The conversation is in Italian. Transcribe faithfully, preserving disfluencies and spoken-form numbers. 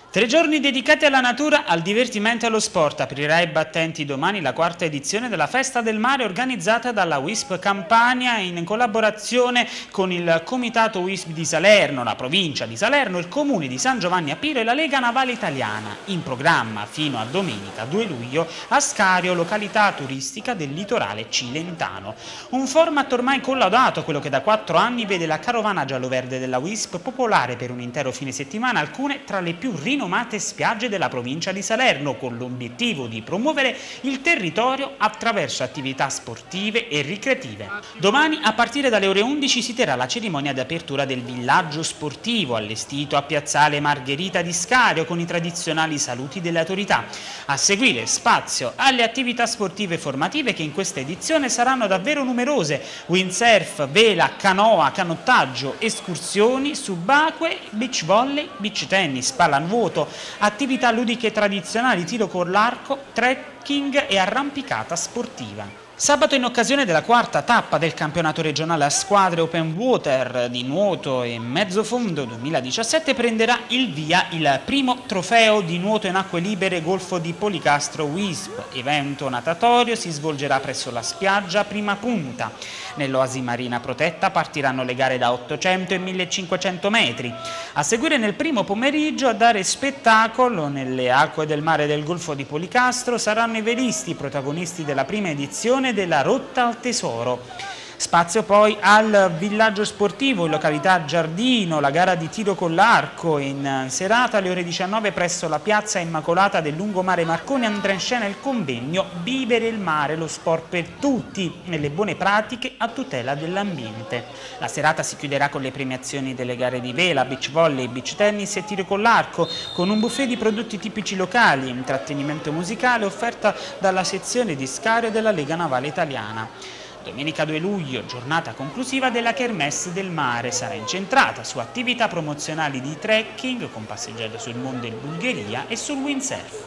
Tre giorni dedicati alla natura, al divertimento e allo sport. Aprirà ai battenti domani la quarta edizione della Festa del Mare organizzata dalla W I S P Campania in collaborazione con il Comitato W I S P di Salerno, la provincia di Salerno, il Comune di San Giovanni a Piro e la Lega Navale Italiana. In programma fino a domenica due luglio a Scario, località turistica del litorale cilentano. Un format ormai collaudato, quello che da quattro anni vede la carovana giallo-verde della W I S P popolare per un intero fine settimana alcune tra le più rinomate rinomate spiagge della provincia di Salerno, con l'obiettivo di promuovere il territorio attraverso attività sportive e ricreative. Domani a partire dalle ore undici si terrà la cerimonia di apertura del villaggio sportivo allestito a Piazzale Margherita di Scario con i tradizionali saluti delle autorità. A seguire spazio alle attività sportive formative che in questa edizione saranno davvero numerose: windsurf, vela, canoa, canottaggio, escursioni, subacquee, beach volley, beach tennis, pallanuoto, attività ludiche tradizionali, tiro con l'arco, trekking e arrampicata sportiva. Sabato, in occasione della quarta tappa del campionato regionale a squadre Open Water di nuoto e mezzo fondo duemiladiciassette, prenderà il via il primo trofeo di nuoto in acque libere Golfo di Policastro W I S P. Evento natatorio si svolgerà presso la spiaggia Prima Punta. Nell'oasi marina protetta partiranno le gare da ottocento e millecinquecento metri. A seguire nel primo pomeriggio a dare spettacolo nelle acque del mare del Golfo di Policastro saranno i velisti, protagonisti della prima edizione della Rotta al Tesoro. Spazio poi al villaggio sportivo in località Giardino, la gara di tiro con l'arco. In serata alle ore diciannove presso la piazza Immacolata del Lungomare Marconi andrà in scena il convegno Vivere il mare, lo sport per tutti, nelle buone pratiche a tutela dell'ambiente. La serata si chiuderà con le premiazioni delle gare di vela, beach volley, beach tennis e tiro con l'arco, con un buffet di prodotti tipici locali, intrattenimento musicale offerta dalla sezione di Scario della Lega Navale Italiana. Domenica due luglio, giornata conclusiva della Kermesse del Mare, sarà incentrata su attività promozionali di trekking con passeggiate sul Monte in Bulgaria e sul windsurf.